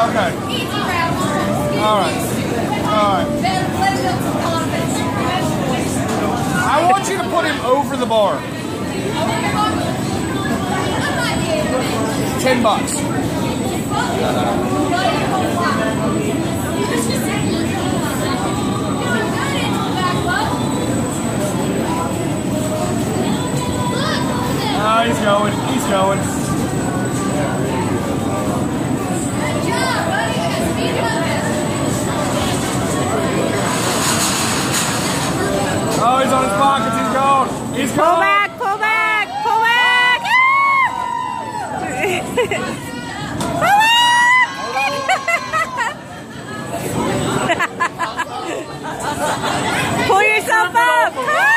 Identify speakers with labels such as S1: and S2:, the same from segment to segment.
S1: Okay. Alright. Alright. I want you to put him over the bar. $10. Oh, he's going. He's going. Oh, he's on his pockets. He's going. He's going.
S2: Pull back. Pull back. Pull back. Pull back. Pull yourself up.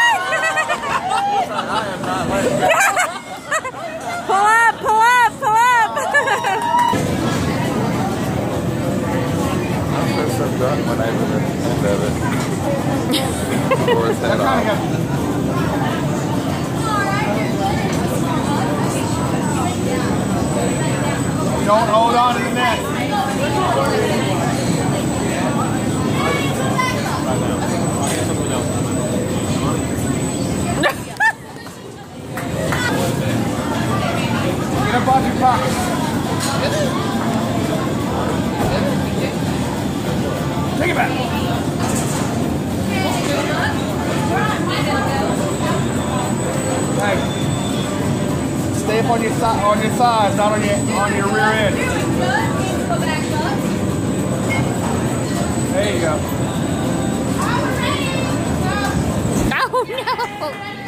S2: Pull up, pull up, pull up.
S3: I'm so drunk when I was at the end of it. Before his head off.
S1: Don't hold on to the net. Get up on your pocket. Take it back. Hey. Stay up on your thighs, not on your rear end. There you go.
S2: Oh no!